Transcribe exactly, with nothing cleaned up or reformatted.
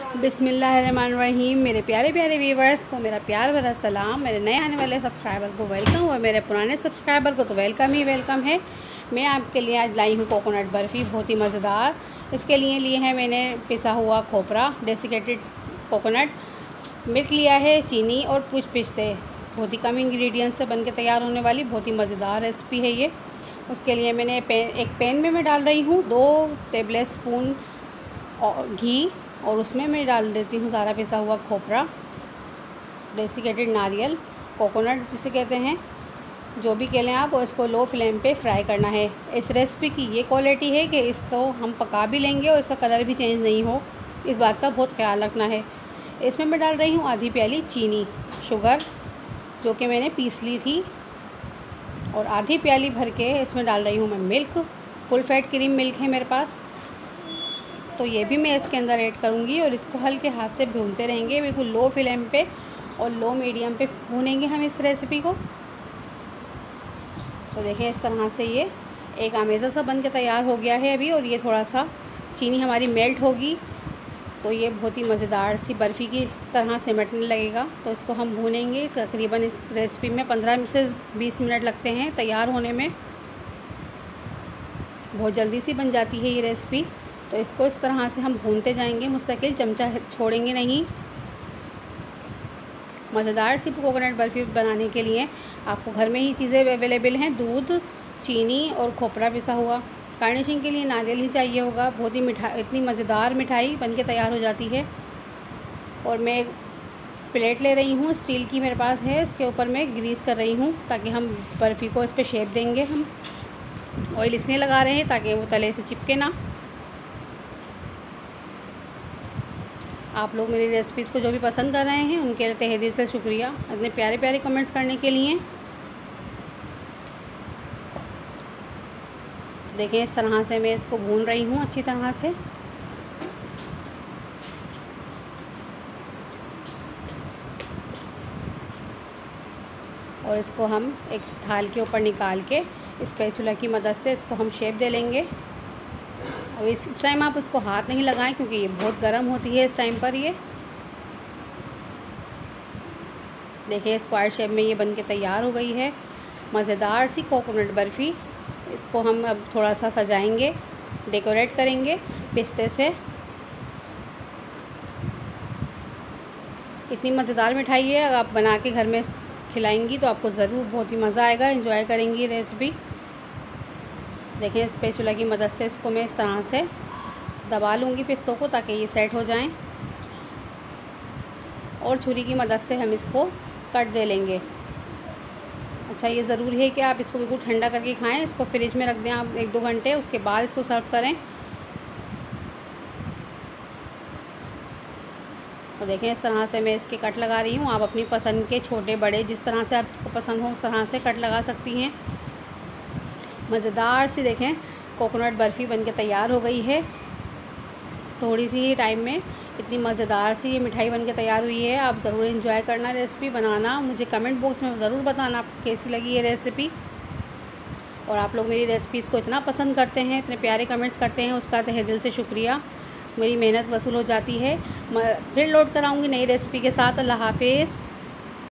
बिस्मिल्लाहिर्रहमानिर्रहीम। मेरे प्यारे प्यारे व्यूवर्स को मेरा प्यार भरा सलाम। मेरे नए आने वाले सब्सक्राइबर को वेलकम और मेरे पुराने सब्सक्राइबर को तो वेलकम ही वेलकम है। मैं आपके लिए आज लाई हूँ कोकोनट बर्फ़ी, बहुत ही मज़ेदार। इसके लिए लिए हैं मैंने पिसा हुआ खोपरा, डेसिकेटेड कोकोनट, मिल्क लिया है, चीनी और कुछ पिस्ते। बहुत ही कम इंग्रेडिएंट्स से बन के तैयार होने वाली बहुत ही मज़ेदार रेसिपी है ये। उसके लिए मैंने पैन एक पैन में मैं डाल रही हूँ दो टेबल स्पून घी और उसमें मैं डाल देती हूँ सारा पिसा हुआ खोपरा, डेसिकेटेड नारियल, कोकोनट जिसे कहते हैं, जो भी कह लें आप। और इसको लो फ्लेम पे फ्राई करना है। इस रेसिपी की ये क्वालिटी है कि इसको हम पका भी लेंगे और इसका कलर भी चेंज नहीं हो, इस बात का बहुत ख्याल रखना है। इसमें मैं डाल रही हूँ आधी प्याली चीनी, शुगर जो कि मैंने पीस ली थी, और आधी प्याली भर के इसमें डाल रही हूँ मैं milk. Full fat cream milk है मेरे पास, तो ये भी मैं इसके अंदर ऐड करूँगी और इसको हल्के हाथ से भूनते रहेंगे, बिल्कुल लो फ्लेम पे और लो मीडियम पे भूनेंगे हम इस रेसिपी को। तो देखें इस तरह से ये एक आमेज़ा सा बन के तैयार हो गया है अभी, और ये थोड़ा सा चीनी हमारी मेल्ट होगी तो ये बहुत ही मज़ेदार सी बर्फ़ी की तरह सिमटने लगेगा। तो इसको हम भूनेंगे तकरीबन इस रेसिपी में पंद्रह से बीस मिनट लगते हैं तैयार होने में। बहुत जल्दी सी बन जाती है ये रेसिपी। तो इसको इस तरह से हम भूनते जाएंगे मुस्तकिल, चमचा छोड़ेंगे नहीं। मज़ेदार सी कोकोनट बर्फ़ी बनाने के लिए आपको घर में ही चीज़ें अवेलेबल हैं, दूध, चीनी और खोपरा पिसा हुआ। गार्निशिंग के लिए नारियल ही चाहिए होगा। बहुत ही मिठा इतनी मज़ेदार मिठाई बन के तैयार हो जाती है। और मैं एक प्लेट ले रही हूँ, स्टील की मेरे पास है, इसके ऊपर मैं ग्रीस कर रही हूँ ताकि हम बर्फ़ी को इस पर शेप देंगे। हम ऑयल इसलिए लगा रहे हैं ताकि वो तले से चिपके ना। आप लोग मेरी रेसिपीज़ को जो भी पसंद कर रहे हैं उनके तहे दिल से शुक्रिया, इतने प्यारे प्यारे कमेंट्स करने के लिए। देखें इस तरह से मैं इसको भून रही हूँ अच्छी तरह से। और इसको हम एक थाल के ऊपर निकाल के स्पैचुला की मदद से इसको हम शेप दे लेंगे। और इस टाइम आप इसको हाथ नहीं लगाएं क्योंकि ये बहुत गर्म होती है इस टाइम पर। ये देखिए स्क्वायर शेप में ये बन के तैयार हो गई है मज़ेदार सी कोकोनट बर्फ़ी। इसको हम अब थोड़ा सा सजाएंगे, डेकोरेट करेंगे पिस्ते से। इतनी मज़ेदार मिठाई है, अगर आप बना के घर में खिलाएंगी तो आपको ज़रूर बहुत ही मज़ा आएगा, एंजॉय करेंगी रेसिपी। देखिए इस स्पैचुला की मदद से इसको मैं इस तरह से दबा लूँगी पिस्तों को ताकि ये सेट हो जाएं, और छुरी की मदद से हम इसको कट दे लेंगे। अच्छा, ये ज़रूरी है कि आप इसको बिल्कुल ठंडा करके खाएं। इसको फ्रिज में रख दें आप एक दो घंटे, उसके बाद इसको सर्व करें। तो देखें इस तरह से मैं इसके कट लगा रही हूँ। आप अपनी पसंद के छोटे बड़े जिस तरह से आपको पसंद हो उस तरह से कट लगा सकती हैं। मज़ेदार सी देखें कोकोनट बर्फ़ी बनके तैयार हो गई है। थोड़ी सी ही टाइम में इतनी मज़ेदार सी ये मिठाई बनके तैयार हुई है। आप ज़रूर एंजॉय करना रेसिपी, बनाना। मुझे कमेंट बॉक्स में ज़रूर बताना आपको कैसी लगी ये रेसिपी। और आप लोग मेरी रेसिपीज़ को इतना पसंद करते हैं, इतने प्यारे कमेंट्स करते हैं, उसका तहे दिल से शुक्रिया। मेरी मेहनत वसूल हो जाती है। मैं फिर लौट कर आऊँगी नई रेसिपी के साथ। अल्लाह हाफ़िज़।